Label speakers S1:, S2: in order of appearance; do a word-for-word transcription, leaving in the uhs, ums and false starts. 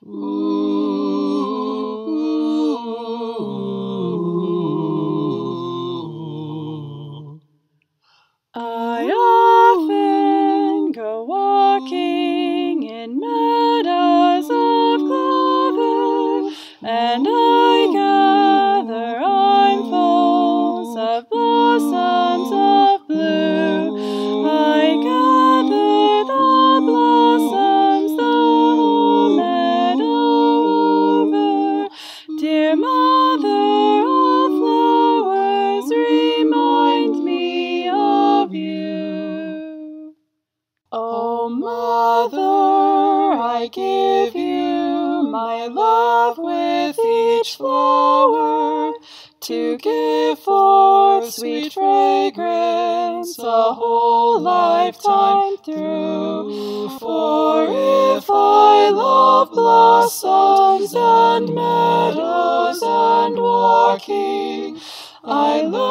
S1: Ooh. I often go walking in meadows of clover, and I gather armfuls of blossoms of blue. I gather the blossoms the whole meadow over. Dear mother of flowers, remind me of you. Oh, mother, I give you my love with each flower, to give forth sweet fragrance a whole lifetime through. For if I love blossoms and meadows and walking, I love